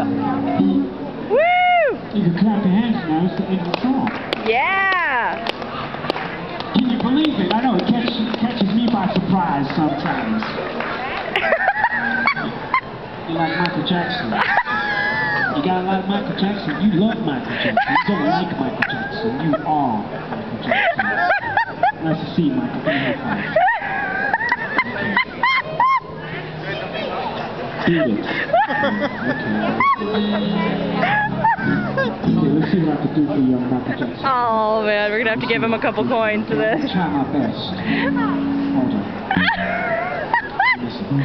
Woo! You can clap your hands now. It's the end of the song. Yeah! Can you believe it? I know it catches me by surprise sometimes. You like Michael Jackson? You gotta like Michael Jackson. You love Michael Jackson. You don't like Michael Jackson. You are Michael Jackson. Nice to see you, Michael. Come here, Michael. Beat it. Okay, let's see what I can do for you on Michael Jackson. Oh man, we're gonna have to give him a couple coins for this. I'll try my best. Hold on. Listen.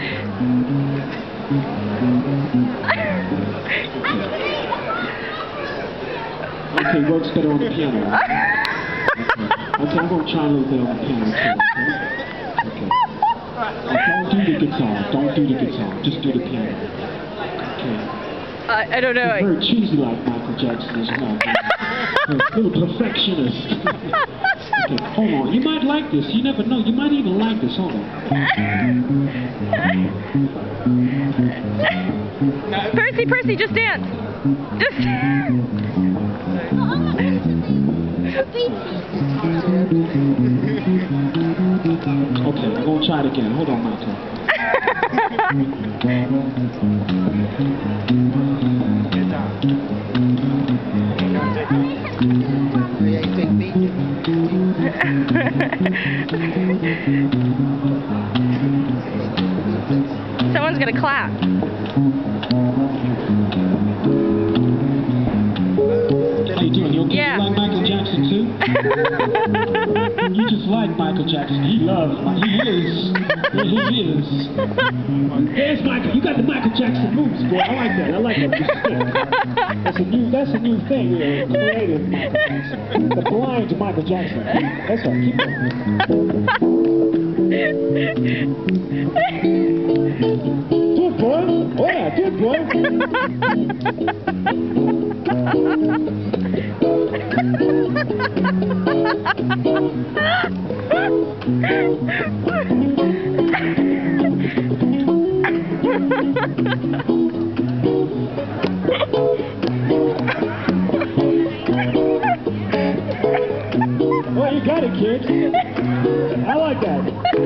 Okay, works better on the piano. Okay, I'm gonna try a little bit on the piano too. Okay. Don't do the guitar. Don't do the guitar. Just do the piano. Okay. I don't know. It's very cheesy like Michael Jackson as well. A little perfectionist. Okay, hold on. You might like this. You never know. You might even like this. Hold on. Percy, just dance. Just dance. Okay, I'm gonna try it again. Hold on, Michael. Someone's gonna clap. How you doing? You okay? Yeah. You like Michael Jackson too? You just like Michael Jackson. He loves Michael. He is. Yeah, he is. There's Michael. You got the Michael Jackson moves, boy. I like that. I like that. That's a new thing. Creative Michael Jackson. The blind Michael Jackson. That's right. Keep going. Good boy. Oh yeah, good boy. Well, you got it, kid. I like that.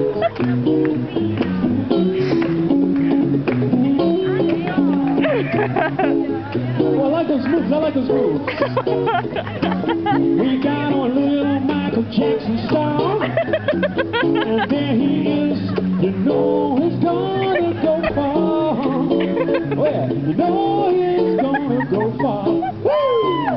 Well, I like those moves. I like those moves. We got on little Michael Jackson song, and there he is. You know he's gonna go far. Oh yeah, you know he's gonna go far. Woo!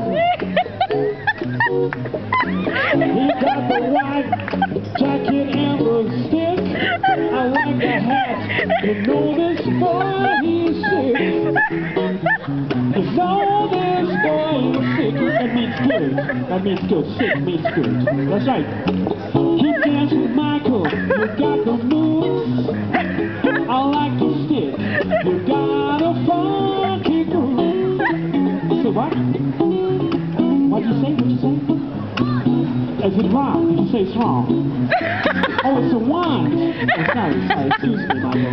He got the white jacket and the stick. I like the hat. You know this boy, he's sick. You know this boy is sick. That means good. That means good. Sick means good. That's right. Keep dancing with Michael. You got the moves. I like the stick. You got a funky groove. Say what? What'd you say? What'd you say? Is it wrong? Did you say it's wrong? Oh, it's a one. Oh, sorry. Excuse me, Michael.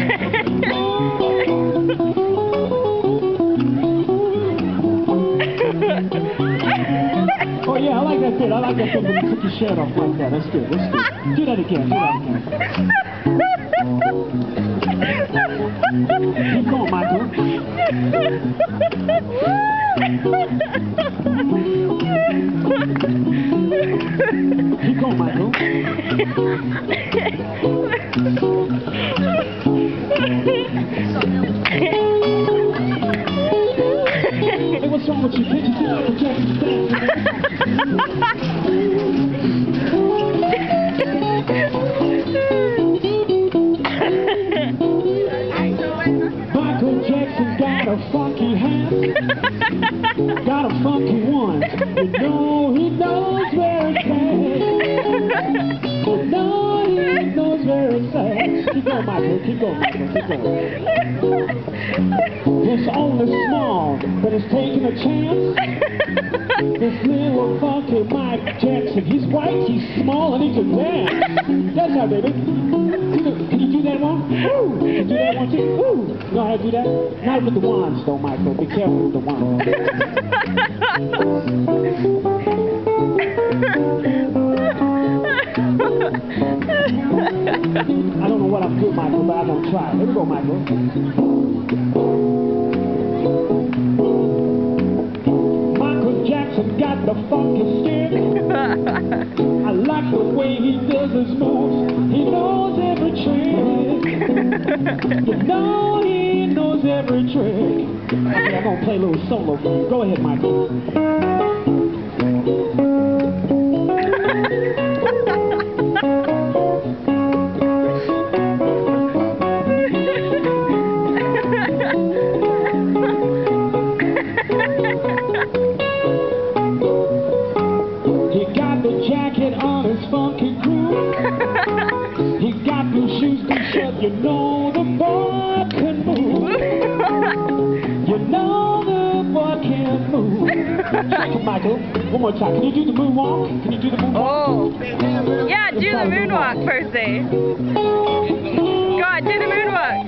Oh yeah, I like that bit. I like that bit when you took your shirt off like that. That's good. That's good. Do that again. Do that again. Keep going, Michael. Keep going, Michael. Hey, what's wrong with you? Can't you see Michael Jackson's dancing? Michael Jackson got a funky hand, got a funky one. You know he knows where it's at. You know he knows where it's at. Keep going, Michael. Keep going, Michael. Keep going. It's only small, but it's taking a chance. This little funky Mike Jackson. He's white, he's small, and he can dance. That's how, baby. Can you do that one? Ooh! You do that one too? Ooh! You know how to do that? Not with the wands though, Michael. Be careful with the wands. I don't know what I'm doing, Michael, but I'm gonna try. Here we go, Michael. Michael Jackson got the funky stick. I like the way he does his moves. He knows every trick. You know he knows every trick. Okay, I'm gonna play a little solo for you. Go ahead, Michael. Jacket on his funky groove. He got blue shoes to shut. You know the boy can move. You know the boy can move. Shake it, Michael. One more time. Can you do the moonwalk? Can you do the moonwalk? Oh. Yeah, do the moonwalk, Percy. Go on, do the moonwalk.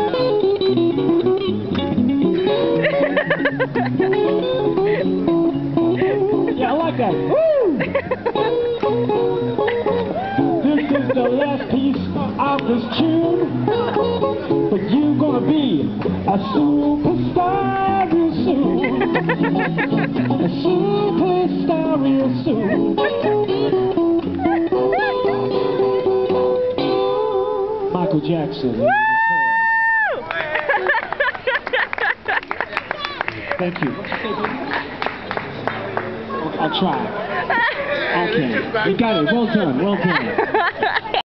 Yeah, I like that. Woo! This is the last piece of this tune, but you're gonna be a superstar real soon. A superstar real soon. Michael Jackson. Thank you. I'll try. Okay. You got it. Well done. Well done.